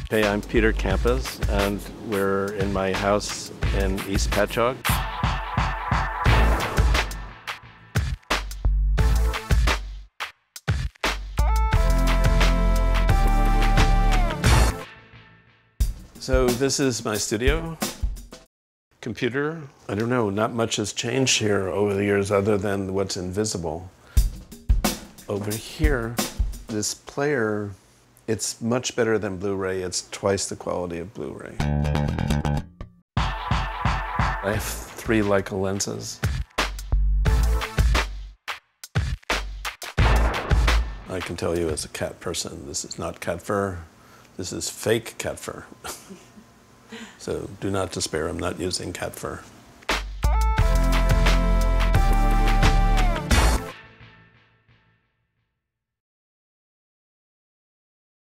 Hey, I'm Peter Campus, and we're in my house in East Patchogue. So this is my studio. Computer, I don't know, not much has changed here over the years other than what's invisible. Over here, this player, it's much better than Blu-ray. It's twice the quality of Blu-ray. I have 3 Leica lenses. I can tell you as a cat person, this is not cat fur. This is fake cat fur. So do not despair, I'm not using cat fur.